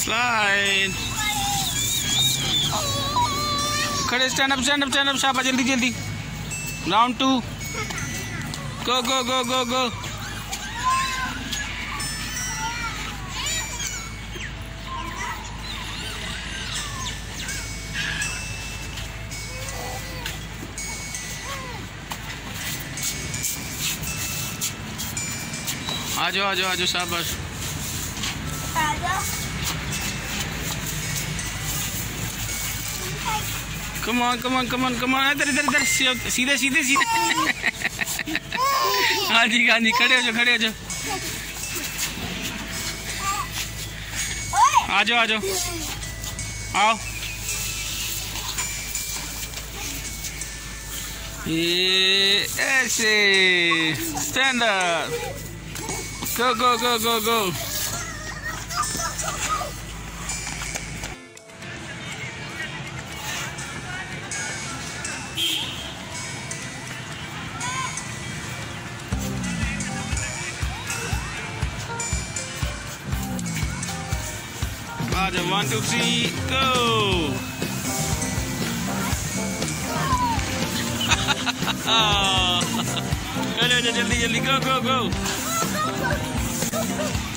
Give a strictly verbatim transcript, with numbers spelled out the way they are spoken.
Slide. खड़े, stand up, stand up, stand up. शाबाश, जल्दी जल्दी. Round two. Go go go go go. आ जाओ आ जाओ आ जाओ, शाबाश. Come on, come on, come on, come on. इधर इधर इधर, सीधे सीधे सीधे. हाँ जी हाँ जी, खड़े हो जाओ खड़े हो जाओ. आ जाओ आ जाओ, आओ. ये ऐसे. Stand up. Go go go go go. One, two, three, go! चलो जल्दी जल्दी, go go go!